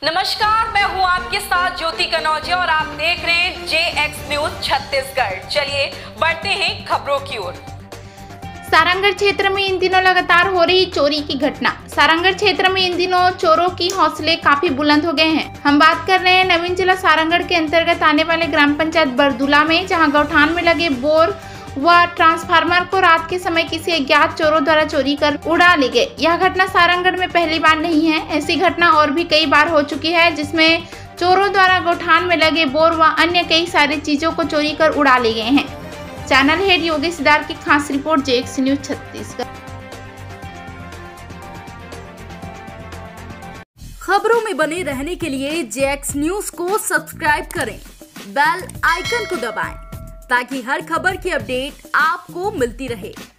नमस्कार, मैं हूं आपके साथ ज्योति कनौजिया और आप देख रहे हैं JX न्यूज छत्तीसगढ़। चलिए बढ़ते हैं खबरों की ओर। सारंगढ़ क्षेत्र में इन दिनों लगातार हो रही चोरी की घटना। सारंगढ़ क्षेत्र में इन दिनों चोरों की हौसले काफी बुलंद हो गए हैं। हम बात कर रहे हैं नवीन जिला सारंगढ़ के अंतर्गत आने वाले ग्राम पंचायत बरदुला में, जहां गौठान में लगे बोर व ट्रांसफार्मर को रात के समय किसी अज्ञात चोरों द्वारा चोरी कर उड़ा ले गए। यह घटना सारंगढ़ में पहली बार नहीं है, ऐसी घटना और भी कई बार हो चुकी है, जिसमें चोरों द्वारा गौठान में लगे बोर व अन्य कई सारी चीजों को चोरी कर उड़ा ले गए हैं। चैनल हेड योगेश दार की खास रिपोर्ट, JX न्यूज छत्तीसगढ़। खबरों में बने रहने के लिए JX न्यूज को सब्सक्राइब करें, बेल आइकन को दबाएं ताकि हर खबर की अपडेट आपको मिलती रहे।